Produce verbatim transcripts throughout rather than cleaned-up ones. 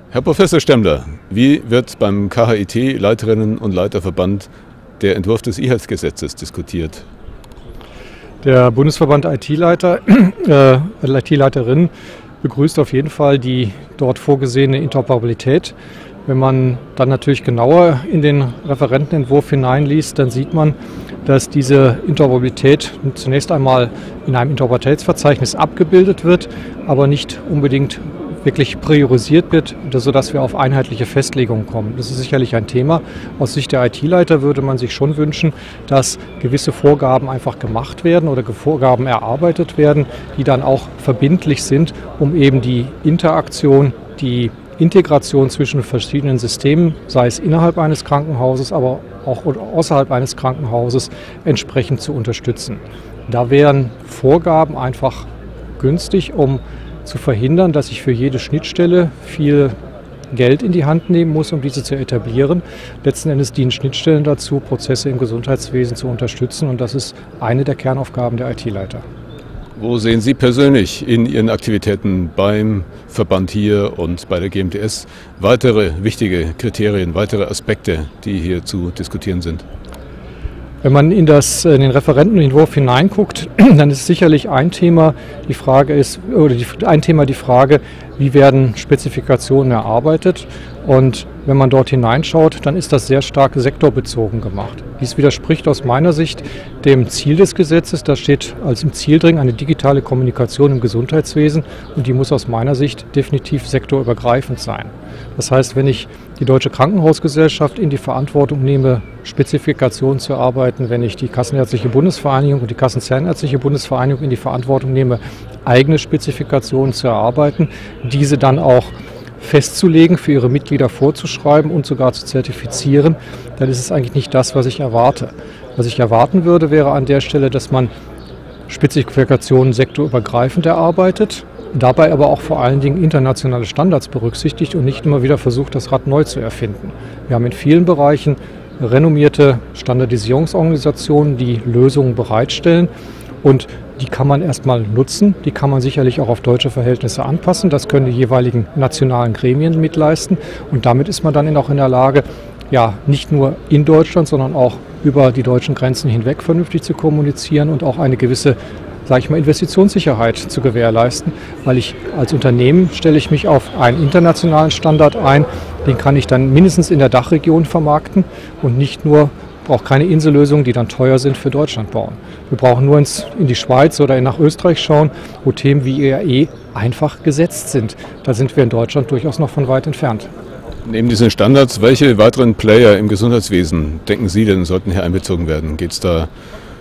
Herr Professor Stemmler, wie wird beim K H I T-Leiterinnen- und Leiterverband der Entwurf des E-Health-Gesetzes diskutiert? Der Bundesverband I T-Leiter, äh, I T-Leiterinnen begrüßt auf jeden Fall die dort vorgesehene Interoperabilität. Wenn man dann natürlich genauer in den Referentenentwurf hineinliest, dann sieht man, dass diese Interoperabilität zunächst einmal in einem Interoperabilitätsverzeichnis abgebildet wird, aber nicht unbedingt wirklich priorisiert wird, sodass wir auf einheitliche Festlegungen kommen. Das ist sicherlich ein Thema. Aus Sicht der I T-Leiter würde man sich schon wünschen, dass gewisse Vorgaben einfach gemacht werden oder Vorgaben erarbeitet werden, die dann auch verbindlich sind, um eben die Interaktion, die Integration zwischen verschiedenen Systemen, sei es innerhalb eines Krankenhauses, aber auch außerhalb eines Krankenhauses, entsprechend zu unterstützen. Da wären Vorgaben einfach günstig, um zu verhindern, dass ich für jede Schnittstelle viel Geld in die Hand nehmen muss, um diese zu etablieren. Letzten Endes dienen Schnittstellen dazu, Prozesse im Gesundheitswesen zu unterstützen, und das ist eine der Kernaufgaben der I T-Leiter. Wo sehen Sie persönlich in Ihren Aktivitäten beim Verband hier und bei der G M T S weitere wichtige Kriterien, weitere Aspekte, die hier zu diskutieren sind? Wenn man in, das, in den Referentenentwurf hineinguckt, dann ist sicherlich ein Thema die Frage ist, oder die, ein Thema die Frage, wie werden Spezifikationen erarbeitet? Und wenn man dort hineinschaut, dann ist das sehr stark sektorbezogen gemacht. Dies widerspricht aus meiner Sicht dem Ziel des Gesetzes. Da steht als im Ziel drin eine digitale Kommunikation im Gesundheitswesen, und die muss aus meiner Sicht definitiv sektorübergreifend sein. Das heißt, wenn ich die Deutsche Krankenhausgesellschaft in die Verantwortung nehme, Spezifikationen zu erarbeiten, wenn ich die Kassenärztliche Bundesvereinigung und die Kassenzahnärztliche Bundesvereinigung in die Verantwortung nehme, eigene Spezifikationen zu erarbeiten, diese dann auch festzulegen, für ihre Mitglieder vorzuschreiben und sogar zu zertifizieren, dann ist es eigentlich nicht das, was ich erwarte. Was ich erwarten würde, wäre an der Stelle, dass man Spezifikationen sektorübergreifend erarbeitet, dabei aber auch vor allen Dingen internationale Standards berücksichtigt und nicht immer wieder versucht, das Rad neu zu erfinden. Wir haben in vielen Bereichen renommierte Standardisierungsorganisationen, die Lösungen bereitstellen, und die kann man erstmal nutzen, die kann man sicherlich auch auf deutsche Verhältnisse anpassen, das können die jeweiligen nationalen Gremien mitleisten, und damit ist man dann auch in der Lage, ja, nicht nur in Deutschland, sondern auch über die deutschen Grenzen hinweg vernünftig zu kommunizieren und auch eine gewisse, sage ich mal, Investitionssicherheit zu gewährleisten, weil ich als Unternehmen stelle ich mich auf einen internationalen Standard ein, den kann ich dann mindestens in der Dachregion vermarkten und nicht nur, brauche keine Insellösungen, die dann teuer sind, für Deutschland bauen. Wir brauchen nur ins, in die Schweiz oder nach Österreich schauen, wo Themen wie E R E einfach gesetzt sind. Da sind wir in Deutschland durchaus noch von weit entfernt. Neben diesen Standards, welche weiteren Player im Gesundheitswesen denken Sie denn, sollten hier einbezogen werden? Geht es da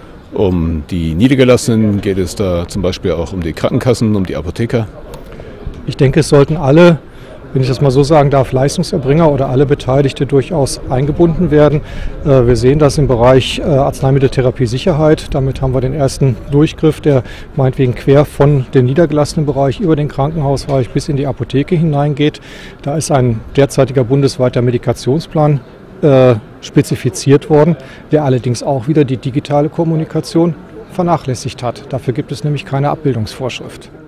um die Niedergelassenen? Geht es da zum Beispiel auch um die Krankenkassen, um die Apotheker? Ich denke, es sollten alle, wenn ich das mal so sagen darf, Leistungserbringer oder alle Beteiligte durchaus eingebunden werden. Wir sehen das im Bereich Arzneimitteltherapie-Sicherheit. Damit haben wir den ersten Durchgriff, der meinetwegen quer von dem niedergelassenen Bereich über den Krankenhausbereich bis in die Apotheke hineingeht. Da ist ein derzeitiger bundesweiter Medikationsplan äh, spezifiziert worden, der allerdings auch wieder die digitale Kommunikation vernachlässigt hat. Dafür gibt es nämlich keine Abbildungsvorschrift.